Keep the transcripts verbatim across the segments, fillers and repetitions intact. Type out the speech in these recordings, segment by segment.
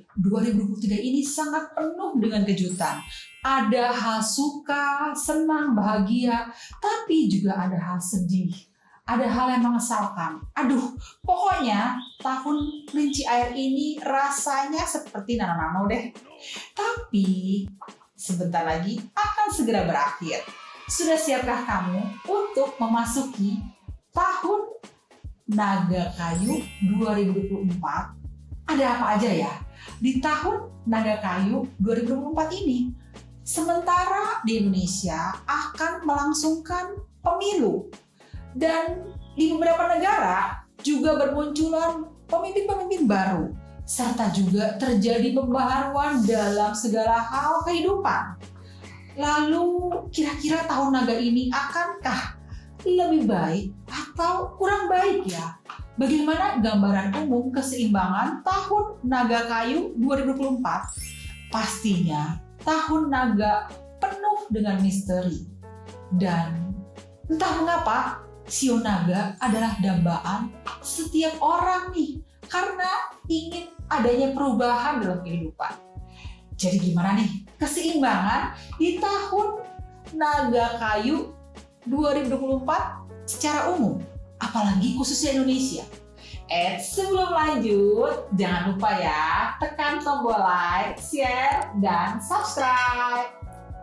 dua ribu dua puluh tiga ini sangat penuh dengan kejutan. Ada hal suka, senang, bahagia, tapi juga ada hal sedih. Ada hal yang mengesalkan. Aduh, pokoknya tahun kelinci air ini rasanya seperti nano-nano deh. Tapi sebentar lagi akan segera berakhir. Sudah siapkah kamu untuk memasuki tahun naga kayu dua ribu dua puluh empat? Ada apa aja ya di tahun naga kayu dua ribu dua puluh empat ini? Sementara di Indonesia akan melangsungkan pemilu. Dan di beberapa negara juga bermunculan pemimpin-pemimpin baru, serta juga terjadi pembaharuan dalam segala hal kehidupan. Lalu kira-kira tahun naga ini akankah lebih baik atau kurang baik ya? Bagaimana gambaran umum keseimbangan tahun naga kayu dua ribu dua puluh empat? Pastinya tahun naga penuh dengan misteri. Dan entah mengapa Shio naga adalah dambaan setiap orang nih, karena ingin adanya perubahan dalam kehidupan. Jadi gimana nih keseimbangan di tahun naga kayu dua ribu dua puluh empat secara umum, apalagi khususnya Indonesia? Eh, sebelum lanjut, jangan lupa ya, tekan tombol like, share, dan subscribe.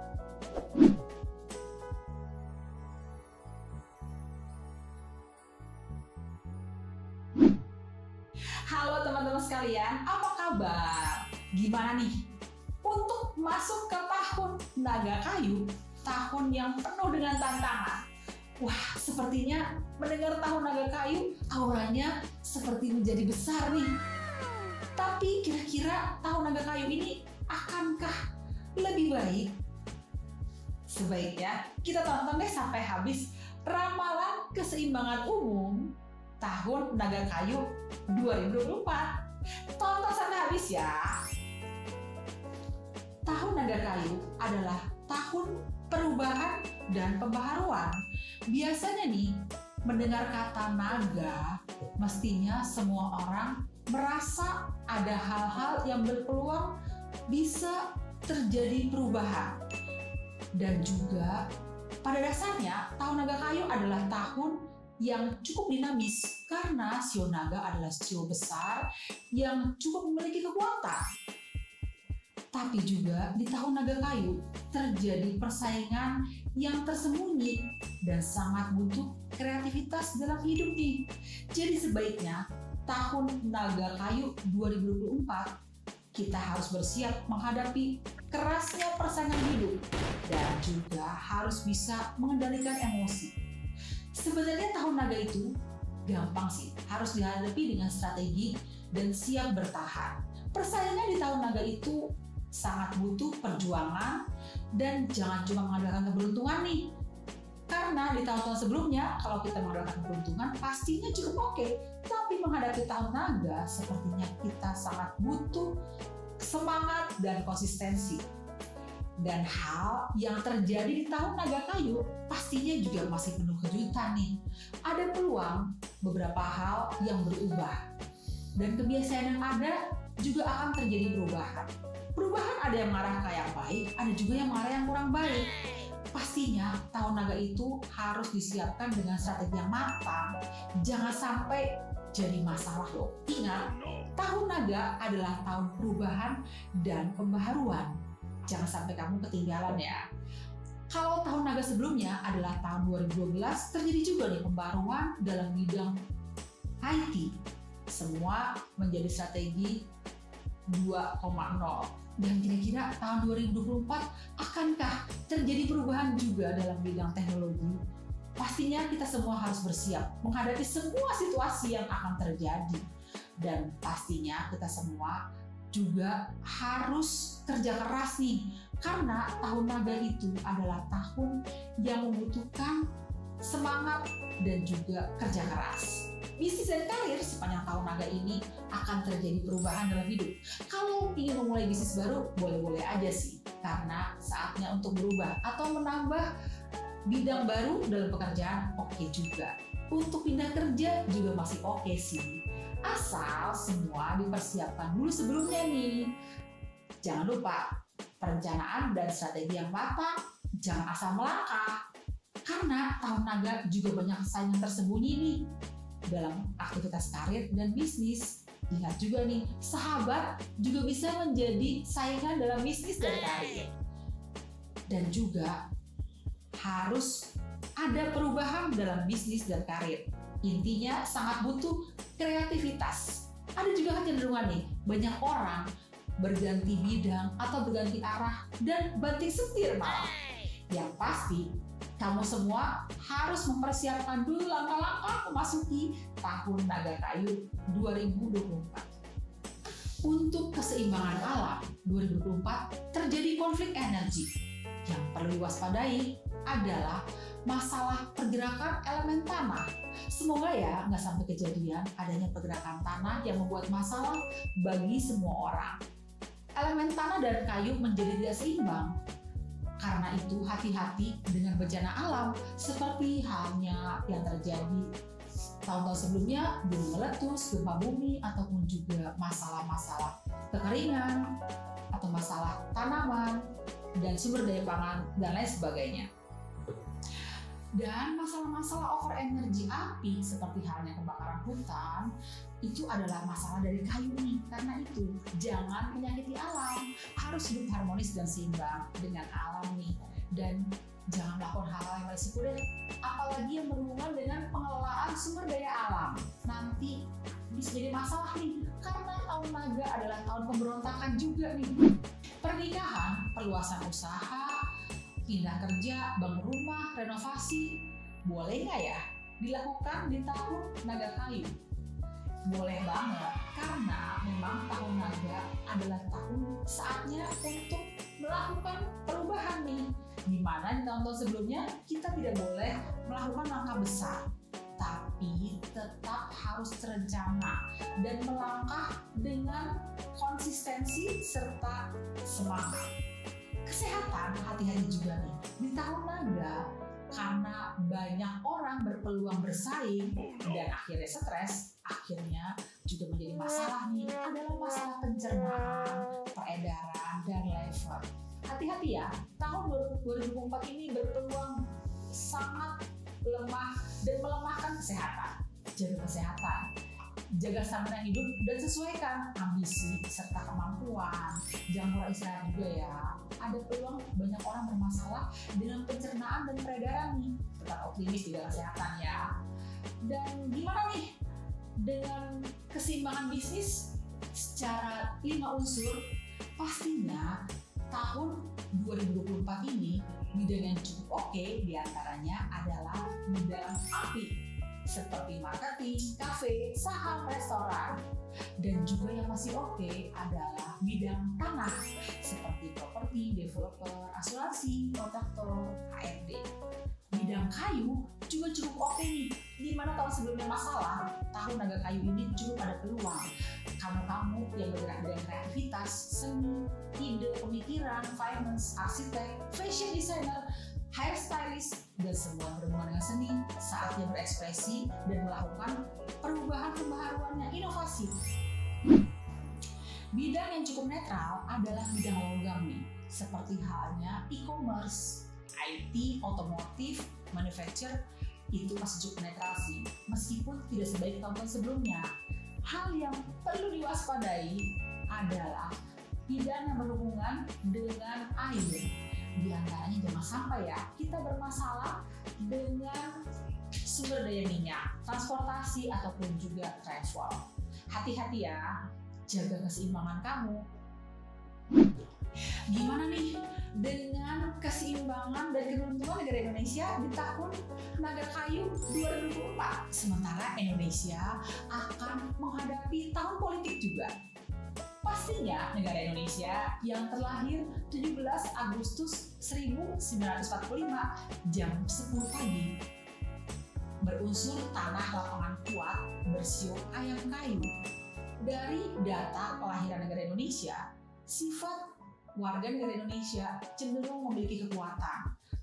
Halo teman-teman sekalian, apa kabar? Gimana nih? Untuk masuk ke tahun naga kayu, tahun yang penuh dengan tantangan. Wah, sepertinya mendengar tahun naga kayu, auranya seperti menjadi besar nih. Tapi kira-kira tahun naga kayu ini akankah lebih baik? Sebaiknya kita tonton deh sampai habis ramalan keseimbangan umum tahun naga kayu dua ribu dua puluh empat. Tonton sampai habis ya. Tahun naga kayu adalah tahun perubahan dan pembaharuan. Biasanya nih, mendengar kata naga, mestinya semua orang merasa ada hal-hal yang berpeluang bisa terjadi perubahan. Dan juga pada dasarnya tahun naga kayu adalah tahun yang cukup dinamis karena shio naga adalah shio besar yang cukup memiliki kekuatan. Tapi juga di tahun naga kayu terjadi persaingan yang tersembunyi dan sangat butuh kreativitas dalam hidup nih. Jadi sebaiknya tahun naga kayu dua ribu dua puluh empat kita harus bersiap menghadapi kerasnya persaingan hidup dan juga harus bisa mengendalikan emosi. Sebenarnya tahun naga itu gampang sih, harus dihadapi dengan strategi dan siap bertahan. Persaingan di tahun naga itu sangat butuh perjuangan dan jangan cuma mengandalkan keberuntungan nih. Karena di tahun-tahun sebelumnya kalau kita mengandalkan keberuntungan pastinya cukup oke. Tapi menghadapi tahun naga sepertinya kita sangat butuh semangat dan konsistensi. Dan hal yang terjadi di tahun naga kayu pastinya juga masih penuh kejutan nih. Ada peluang beberapa hal yang berubah. Dan kebiasaan yang ada juga akan terjadi perubahan. Perubahan ada yang mengarah ke yang baik, ada juga yang mengarah yang kurang baik. Pastinya tahun naga itu harus disiapkan dengan strategi yang matang. Jangan sampai jadi masalah loh. Ingat, tahun naga adalah tahun perubahan dan pembaharuan. Jangan sampai kamu ketinggalan ya. Kalau tahun naga sebelumnya adalah tahun dua ribu dua belas, terjadi juga nih pembaruan dalam bidang I T. Semua menjadi strategi dua koma nol. Dan kira-kira tahun dua ribu dua puluh empat akankah terjadi perubahan juga dalam bidang teknologi? Pastinya kita semua harus bersiap menghadapi semua situasi yang akan terjadi. Dan pastinya kita semua juga harus kerja keras nih, karena tahun naga itu adalah tahun yang membutuhkan semangat dan juga kerja keras. Bisnis dan karir sepanjang tahun naga ini akan terjadi perubahan dalam hidup. Kalau ingin memulai bisnis baru, boleh-boleh aja sih, karena saatnya untuk berubah atau menambah bidang baru dalam pekerjaan oke juga. Untuk pindah kerja juga masih oke sih. Asal semua dipersiapkan dulu sebelumnya nih. Jangan lupa perencanaan dan strategi yang matang, jangan asal melangkah. Karena tahun naga juga banyak saingan tersembunyi nih dalam aktivitas karir dan bisnis. Ingat juga nih, sahabat juga bisa menjadi saingan dalam bisnis dan karir. Dan juga harus ada perubahan dalam bisnis dan karir. Intinya sangat butuh kreativitas. Ada juga kecenderungan nih, banyak orang berganti bidang atau berganti arah dan banting setir malah. Yang pasti, kamu semua harus mempersiapkan dulu langkah-langkah memasuki tahun naga kayu dua ribu dua puluh empat. Untuk keseimbangan alam dua ribu dua puluh empat terjadi konflik energi. Yang perlu diwaspadai adalah masalah pergerakan elemen tanah. Semoga ya nggak sampai kejadian adanya pergerakan tanah yang membuat masalah bagi semua orang. Elemen tanah dan kayu menjadi tidak seimbang. Karena itu hati-hati dengan bencana alam seperti halnya yang terjadi tahun-tahun sebelumnya, gunung meletus, gempa bumi, ataupun juga masalah-masalah kekeringan atau masalah tanaman dan sumber daya pangan dan lain sebagainya. Dan masalah-masalah over energi api seperti halnya kebakaran hutan itu adalah masalah dari kayu nih. Karena itu jangan menyakiti alam, harus hidup harmonis dan seimbang dengan alam nih. Dan jangan melakukan hal-hal yang berisiko deh, apalagi yang berhubungan dengan pengelolaan sumber daya alam. Nanti bisa jadi masalah nih, karena tahun naga adalah tahun pemberontakan juga nih. Pernikahan, perluasan usaha, pindah kerja, bangun rumah, renovasi, boleh nggak ya dilakukan di tahun naga kayu? Boleh banget, karena memang tahun naga adalah tahun saatnya untuk melakukan perubahan nih. Dimana di tahun-tahun sebelumnya kita tidak boleh melakukan langkah besar, tapi tetap harus terencana dan melangkah dengan konsistensi serta semangat. Kesehatan, hati-hati juga nih di tahun naga, karena banyak orang berpeluang bersaing dan akhirnya stres, akhirnya juga menjadi masalah nih, adalah masalah pencernaan, peredaran, dan lever. Hati-hati ya, tahun dua ribu dua puluh empat ini berpeluang sangat lemah dan melemahkan kesehatan. Jaga kesehatan, jaga stamina hidup, dan sesuaikan ambisi serta kemampuan. Jangan lupa istirahat juga ya. Ada peluang banyak orang bermasalah dengan pencernaan dan peredaran nih. Tetap optimis juga kesehatan ya. Dan gimana nih dengan keseimbangan bisnis secara lima unsur? Pastinya tahun dua ribu dua puluh empat ini bidang yang cukup oke diantaranya adalah bidang api, seperti marketing, kafe, saham, restoran. Dan juga yang masih oke adalah bidang tanah, seperti properti, developer, asuransi, kontraktor, H R D. Bidang kayu juga cukup oke nih, di mana tahun sebelumnya masalah, tahun naga kayu ini cukup ada peluang. Kamu-kamu yang bergerak dengan kreativitas, seni, ide, pemikiran, finance, arsitek, fashion designer, hairstylist, dan semua yang berhubungan dengan seni, saatnya berekspresi dan melakukan perubahan pembaharuan yang inovasi. Bidang yang cukup netral adalah bidang logam nih, seperti halnya e-commerce, I T, otomotif, manufacture, itu masih cukup netral sih, meskipun tidak sebaik tahun-tahun sebelumnya. Hal yang perlu diwaspadai adalah bidang yang berhubungan dengan air. Di antaranya jangan sampai ya kita bermasalah dengan sumber daya minyak, transportasi, ataupun juga travel. Hati-hati ya, jaga keseimbangan kamu. Gimana nih dengan keseimbangan dan keberuntungan negara Indonesia di tahun naga kayu dua ribu dua puluh empat? Sementara Indonesia akan menghadapi tahun politik juga. Pastinya negara Indonesia yang terlahir tujuh belas Agustus seribu sembilan ratus empat puluh lima jam sepuluh pagi, berunsur tanah lapangan kuat bersiok ayam kayu. Dari data kelahiran negara Indonesia, sifat warga negara Indonesia cenderung memiliki kekuatan,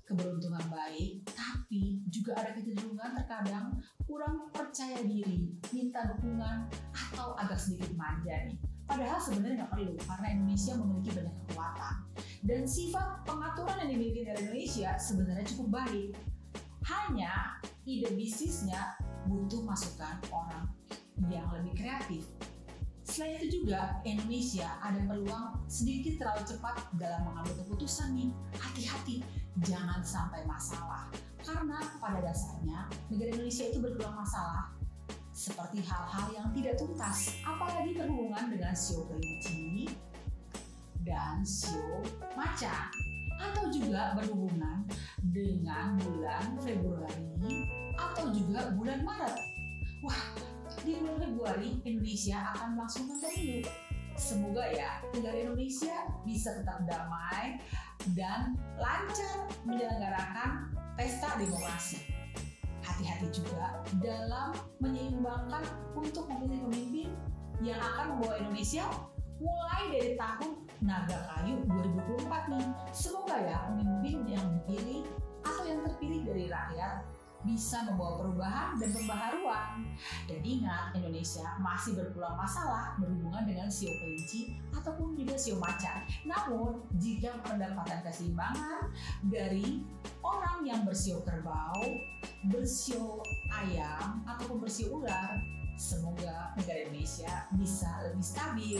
keberuntungan baik, tapi juga ada kecenderungan terkadang kurang percaya diri, minta dukungan, atau agak sedikit manja nih. Padahal sebenarnya nggak perlu, karena Indonesia memiliki banyak kekuatan. Dan sifat pengaturan yang dimiliki dari Indonesia sebenarnya cukup baik. Hanya ide bisnisnya butuh masukan orang yang lebih kreatif. Selain itu juga, Indonesia ada peluang sedikit terlalu cepat dalam mengambil keputusan nih. Hati-hati, jangan sampai masalah. Karena pada dasarnya, negara Indonesia itu berulang masalah. Seperti hal-hal yang tidak tuntas, apalagi berhubungan dengan sio kelinci dan sio macan. Atau juga berhubungan dengan bulan Februari atau juga bulan Maret. Wah, di bulan Februari Indonesia akan melangsungkan pemilu. Semoga ya negara Indonesia bisa tetap damai dan lancar menyelenggarakan pesta demokrasi. Hati-hati juga dalam menyeimbangkan untuk memilih pemimpin yang akan membawa Indonesia mulai dari tahun Naga Kayu dua ribu dua puluh empat nih. Semoga ya pemimpin yang dipilih atau yang terpilih dari rakyat bisa membawa perubahan dan pembaharuan. Dan ingat, Indonesia masih berpeluang masalah berhubungan dengan sio kelinci ataupun juga sio macan. Namun, jika mendapatkan keseimbangan dari orang yang bersio kerbau, bersio ayam, ataupun bersio ular, semoga negara Indonesia bisa lebih stabil.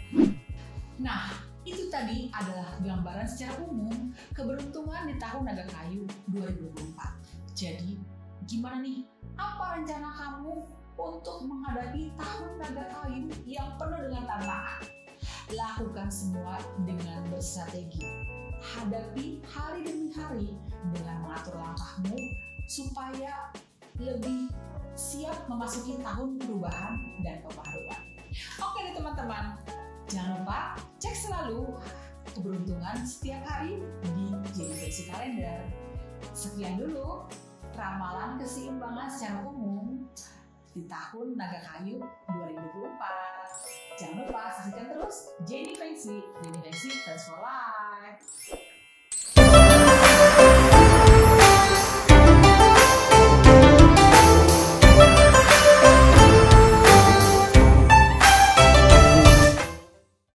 Nah, itu tadi adalah gambaran secara umum keberuntungan di tahun Naga Kayu dua ribu dua puluh empat. Jadi, gimana nih? Apa rencana kamu untuk menghadapi tahun Naga Kayu yang penuh dengan tantangan? Lakukan semua dengan berstrategi. Hadapi hari demi hari dengan mengatur langkahmu supaya lebih siap memasuki tahun perubahan dan pembaharuan. Oke nih teman-teman, jangan lupa cek selalu keberuntungan setiap hari di Jenifeksi Kalender. Sekian dulu ramalan keseimbangan secara umum di tahun Naga Kayu dua ribu dua puluh empat. Jangan lupa saksikan terus Jenifeksi, Jenifeksi Transform Life.